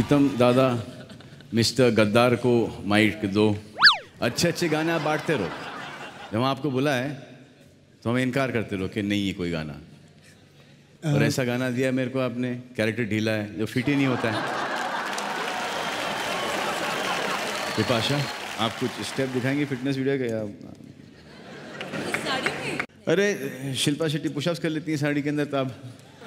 प्रीतम दादा मिस्टर गद्दार को माइक दो। अच्छे अच्छे गाने आप बांटते रहो, जब आपको बुला है तो हमें इनकार करते रहो कि नहीं ये कोई गाना। और ऐसा गाना दिया मेरे को आपने, कैरेक्टर ढीला है जो फिट ही नहीं होता है। विपाशा आप कुछ स्टेप दिखाएंगे फिटनेस वीडियो का या? साड़ी में? अरे शिल्पा शेट्टी पुशअप्स कर लेती हैं साड़ी के अंदर, तो आप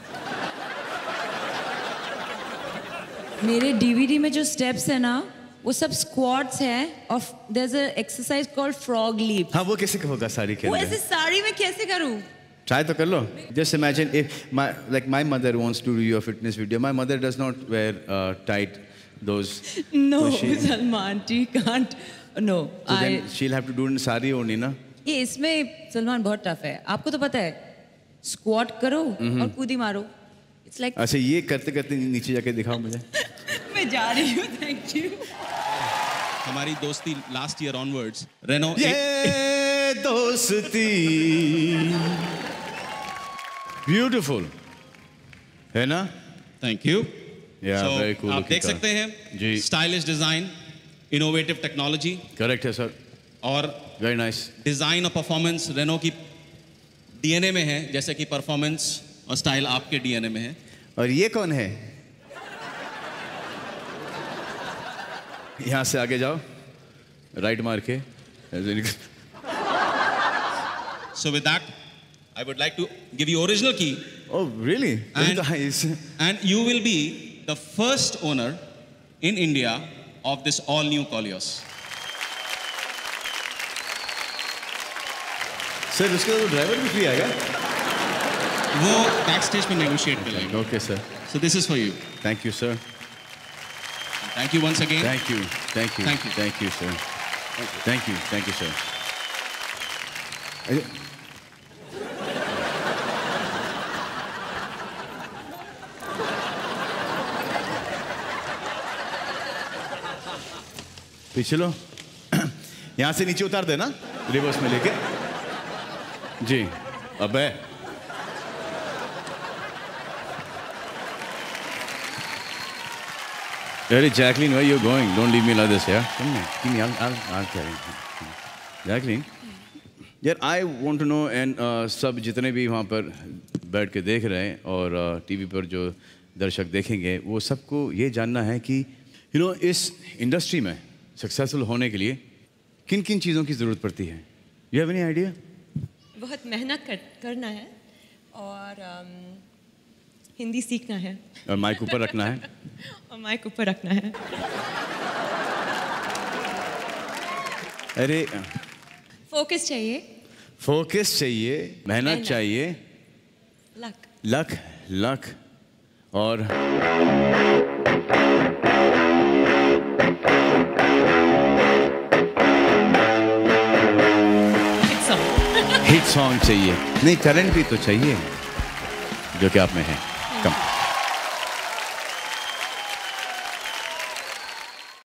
मेरे डीवीडी में जो स्टेप्स है ना वो सब स्क्वाट्स हैं और there is a exercise called frog leap. हाँ वो कैसे होगा साड़ी के वो अंदर? ऐसे साड़ी में कैसे करूं? ट्राई तो कर लो। Just imagine if my mother wants to do your fitness video. My mother does not wear tight those. No, so Salman ji can't. No. So then she'll have to do in sari only ना? ये इसमें सलमान बहुत tough है, आपको तो पता है। Squat करो और कूदी मारो। It's like. अच्छा ये करते करते नीचे जाके दिखाओ मुझे। मैं जा रही हूँ, थैंक यू। हमारी दोस्ती लास्ट ईयर ऑनवर्ड्स रेनो ये दोस्ती ब्यूटीफुल है ना? Thank you. very cool आप looking देख car. सकते हैं जी। Stylish design, innovative technology correct है सर, और वेरी नाइस। डिजाइन और परफॉर्मेंस रेनो की डीएनए में है, जैसे कि परफॉर्मेंस और स्टाइल आपके डीएनए में है। और ये कौन है? यहाँ से आगे जाओ, राइट मार के। So with that, I would like to give you original key. Oh really? And- Nice. And you will be the first owner in India of this all new Koleos. Sir उसके बाद driver भी free आएगा? वो back stage पे negotiate कर लेंगे। Okay sir, So this is for you. Thank you sir. Thank you once again. Thank you, thank you, Thank you. thank you, sir. Thank you, thank you, sir. पीछे लो, यहाँ से नीचे उतार देना, reverse में लेके। जी, अबे Hey, Jacqueline, where are you going? Don't leave me like this, yeah? Come here. Give me, I'll carry. Jacqueline, यार I want to know and सब जितने भी वहाँ पर बैठ के देख रहे हैं और टीवी पर जो दर्शक देखेंगे वो सबको ये जानना है कि इस इंडस्ट्री में सक्सेसफुल होने के लिए किन किन चीज़ों की ज़रूरत पड़ती है? You have any idea? बहुत मेहनत करना है और हिंदी सीखना है और माइक ऊपर रखना है और माइक ऊपर रखना है। अरे फोकस चाहिए, फोकस चाहिए, मेहनत चाहिए, लक। लक लक और हिट सॉन्ग चाहिए। नहीं, टैलेंट भी तो चाहिए जो कि आप में है। कम